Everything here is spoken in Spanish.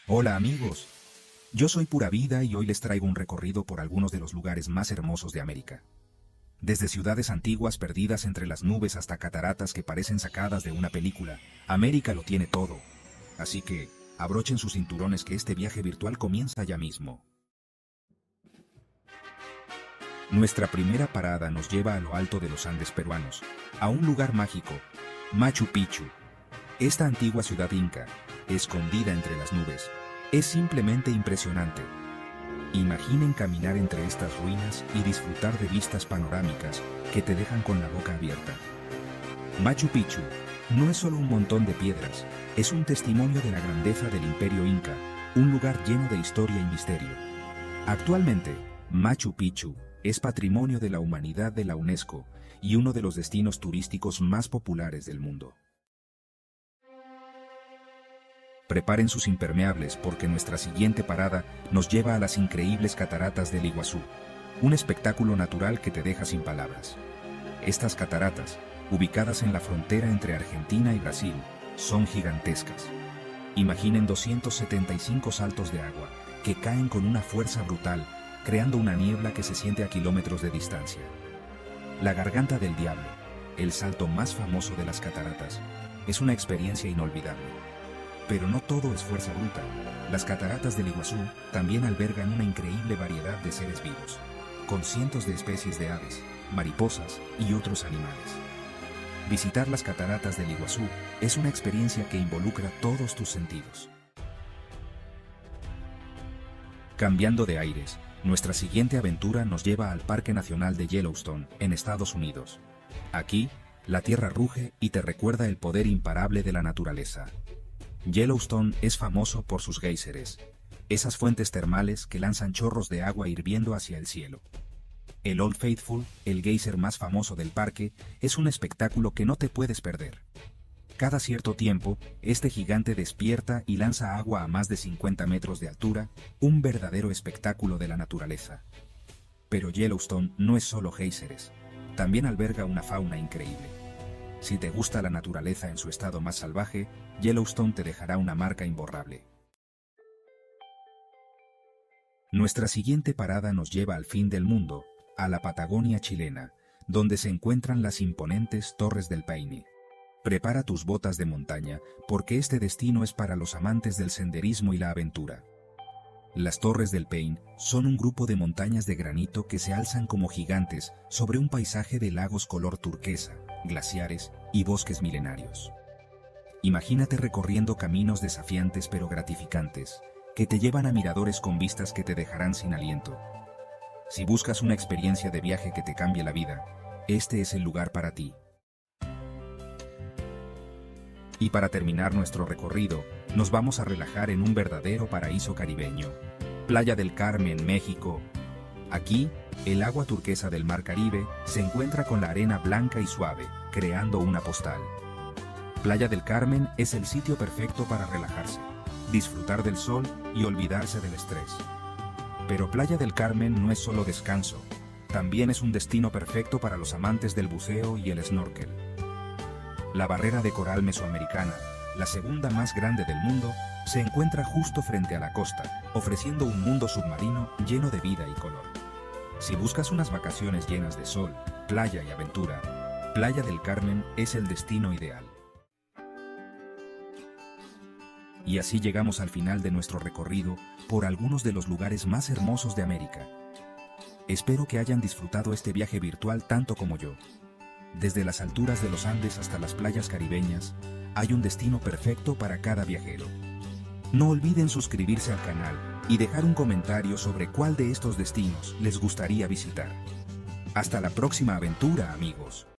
Hola amigos, yo soy Pura Vida y hoy les traigo un recorrido por algunos de los lugares más hermosos de América. Desde ciudades antiguas perdidas entre las nubes hasta cataratas que parecen sacadas de una película, América lo tiene todo. Así que, abrochen sus cinturones que este viaje virtual comienza ya mismo. Nuestra primera parada nos lleva a lo alto de los Andes peruanos, a un lugar mágico, Machu Picchu. Esta antigua ciudad inca, escondida entre las nubes, es simplemente impresionante. Imaginen caminar entre estas ruinas y disfrutar de vistas panorámicas que te dejan con la boca abierta. Machu Picchu no es solo un montón de piedras, es un testimonio de la grandeza del Imperio Inca, un lugar lleno de historia y misterio. Actualmente, Machu Picchu es Patrimonio de la Humanidad de la UNESCO y uno de los destinos turísticos más populares del mundo. Preparen sus impermeables porque nuestra siguiente parada nos lleva a las increíbles cataratas del Iguazú, un espectáculo natural que te deja sin palabras. Estas cataratas, ubicadas en la frontera entre Argentina y Brasil, son gigantescas. Imaginen 275 saltos de agua que caen con una fuerza brutal, creando una niebla que se siente a kilómetros de distancia. La Garganta del Diablo, el salto más famoso de las cataratas, es una experiencia inolvidable. Pero no todo es fuerza bruta. Las cataratas del Iguazú también albergan una increíble variedad de seres vivos, con cientos de especies de aves, mariposas y otros animales. Visitar las cataratas del Iguazú es una experiencia que involucra todos tus sentidos. Cambiando de aires, nuestra siguiente aventura nos lleva al Parque Nacional de Yellowstone, en Estados Unidos. Aquí, la tierra ruge y te recuerda el poder imparable de la naturaleza. Yellowstone es famoso por sus géiseres, esas fuentes termales que lanzan chorros de agua hirviendo hacia el cielo. El Old Faithful, el géiser más famoso del parque, es un espectáculo que no te puedes perder. Cada cierto tiempo, este gigante despierta y lanza agua a más de 50 metros de altura, un verdadero espectáculo de la naturaleza. Pero Yellowstone no es solo géiseres, también alberga una fauna increíble. Si te gusta la naturaleza en su estado más salvaje, Yellowstone te dejará una marca imborrable. Nuestra siguiente parada nos lleva al fin del mundo, a la Patagonia chilena, donde se encuentran las imponentes Torres del Paine. Prepara tus botas de montaña, porque este destino es para los amantes del senderismo y la aventura. Las Torres del Paine son un grupo de montañas de granito que se alzan como gigantes sobre un paisaje de lagos color turquesa, glaciares y bosques milenarios. Imagínate recorriendo caminos desafiantes pero gratificantes, que te llevan a miradores con vistas que te dejarán sin aliento. Si buscas una experiencia de viaje que te cambie la vida, este es el lugar para ti. Y para terminar nuestro recorrido, nos vamos a relajar en un verdadero paraíso caribeño. Playa del Carmen, México. Aquí, el agua turquesa del Mar Caribe se encuentra con la arena blanca y suave, creando una postal. Playa del Carmen es el sitio perfecto para relajarse, disfrutar del sol y olvidarse del estrés. Pero Playa del Carmen no es solo descanso, también es un destino perfecto para los amantes del buceo y el snorkel. La barrera de coral mesoamericana, la segunda más grande del mundo, se encuentra justo frente a la costa, ofreciendo un mundo submarino lleno de vida y color. Si buscas unas vacaciones llenas de sol, playa y aventura, Playa del Carmen es el destino ideal. Y así llegamos al final de nuestro recorrido por algunos de los lugares más hermosos de América. Espero que hayan disfrutado este viaje virtual tanto como yo. Desde las alturas de los Andes hasta las playas caribeñas, hay un destino perfecto para cada viajero. No olviden suscribirse al canal y dejar un comentario sobre cuál de estos destinos les gustaría visitar. Hasta la próxima aventura, amigos.